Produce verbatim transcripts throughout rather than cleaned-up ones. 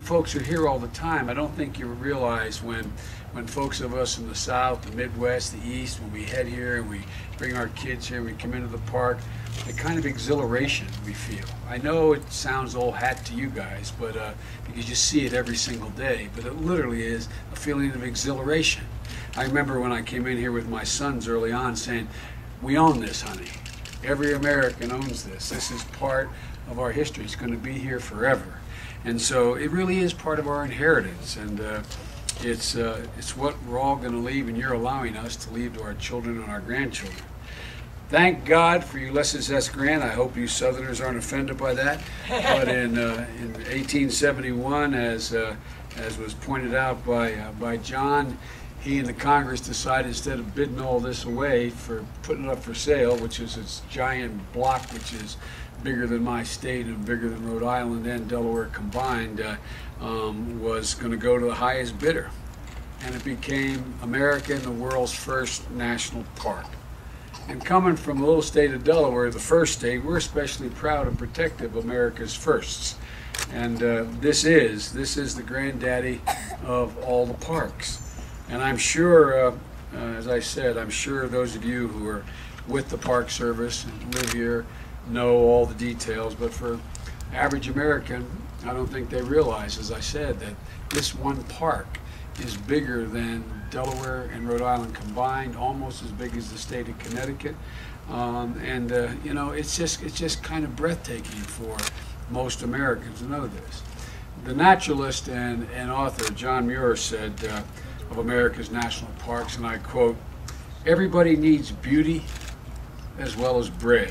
folks are here all the time. I don't think you realize when when folks of us in the South, the Midwest, the East, when we head here and we bring our kids here, we come into the park, the kind of exhilaration we feel. I know it sounds old hat to you guys, but uh, because you see it every single day, but it literally is a feeling of exhilaration. I remember when I came in here with my sons early on saying, we own this, honey. Every American owns this. This is part of our history. It's going to be here forever. And so it really is part of our inheritance. And uh, it's, uh, it's what we're all going to leave, and you're allowing us to leave to our children and our grandchildren. Thank God for Ulysses S. Grant. I hope you Southerners aren't offended by that. But in, uh, in eighteen seventy-one, as, uh, as was pointed out by, uh, by John, he and the Congress decided, instead of bidding all this away for putting it up for sale, which is this giant block which is bigger than my state and bigger than Rhode Island and Delaware combined, uh, um, was going to go to the highest bidder. And it became America and the world's first national park. And coming from the little state of Delaware, the first state, we're especially proud and protective of America's firsts. And uh, this is, this is the granddaddy of all the parks. And I'm sure, uh, uh, as I said, I'm sure those of you who are with the Park Service and live here know all the details, but for average American, I don't think they realize, as I said, that this one park is bigger than Delaware and Rhode Island combined, almost as big as the state of Connecticut. Um, and, uh, you know, it's just, it's just kind of breathtaking for most Americans to know this. The naturalist and, and author John Muir said, uh, of America's national parks, and I quote, "Everybody needs beauty as well as bread,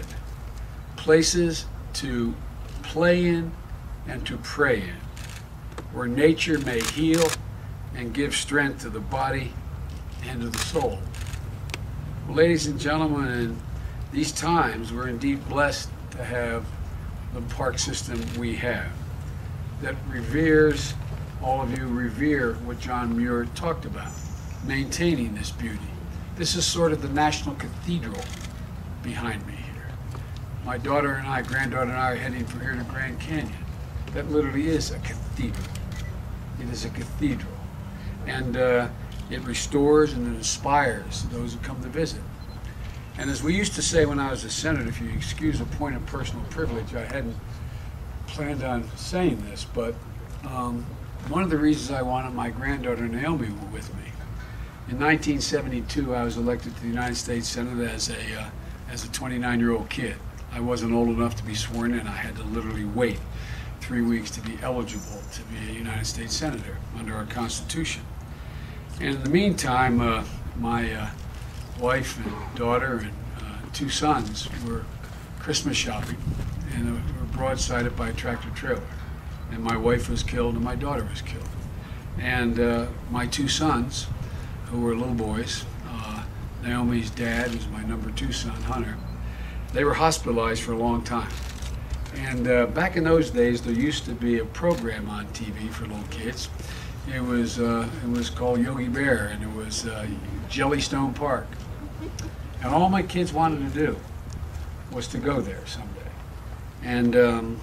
places to play in and to pray in, where nature may heal and give strength to the body and to the soul." Well, ladies and gentlemen, in these times, we're indeed blessed to have the park system we have that reveres, all of you revere what John Muir talked about, maintaining this beauty. This is sort of the national cathedral behind me here. My daughter and I, granddaughter and I, are heading from here to Grand Canyon. That literally is a cathedral. It is a cathedral. And uh, it restores and it inspires those who come to visit. And as we used to say when I was a senator, if you excuse a point of personal privilege, I hadn't planned on saying this, but um, one of the reasons I wanted my granddaughter Naomi with me. In nineteen seventy-two, I was elected to the United States Senate as a uh, as a twenty-nine-year-old kid. I wasn't old enough to be sworn in. I had to literally wait three weeks to be eligible to be a United States Senator under our Constitution. And in the meantime, uh, my uh, wife and daughter and uh, two sons were Christmas shopping, and were broadsided by a tractor trailer. And my wife was killed and my daughter was killed. And uh, my two sons, who were little boys, uh, Naomi's dad, who's my number two son, Hunter, they were hospitalized for a long time. And uh, back in those days, there used to be a program on T V for little kids. It was, uh, it was called Yogi Bear, and it was uh, Jellystone Park. And all my kids wanted to do was to go there someday. And um,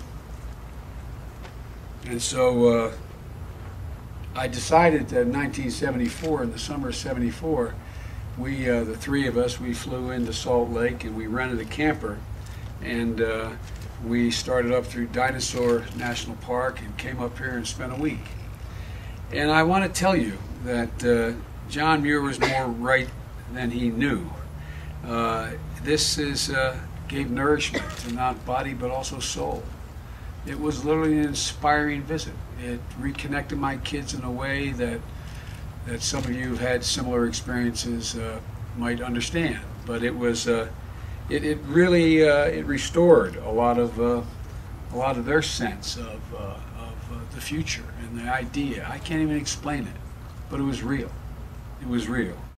And so uh, I decided that in nineteen seventy-four, in the summer of seventy-four, we, uh, the three of us, we flew into Salt Lake and we rented a camper, and uh, we started up through Dinosaur National Park and came up here and spent a week. And I want to tell you that uh, John Muir was more right than he knew. Uh, this is, uh, gave nourishment to not body but also soul. It was literally an inspiring visit. It reconnected my kids in a way that that some of you who've had similar experiences uh, might understand. But it was, uh, it, it really, uh, it restored a lot of, uh, a lot of their sense of, uh, of uh, the future and the idea. I can't even explain it, but it was real. It was real.